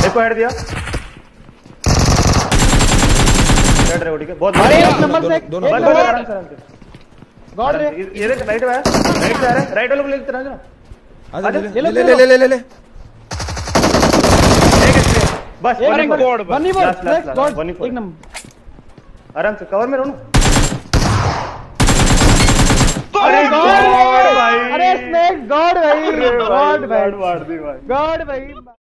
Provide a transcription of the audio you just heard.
एक को हेड दिया, हेड रे ठीक है, बहुत एक नंबर से एक दोनों नंबर आराम से गॉड रे। ये देख राइट में है, राइट से आ रहा है, राइट वाले को ले लेते ना। आजा ले बस एक नंबर गॉड, वन ही बोल नेक्स्ट गॉड एक एक नंबर आराम से कवर में रहो ना। अरे गॉड भाई, अरे स्नेक गॉड भाई, गॉड भाई, गॉड भाई।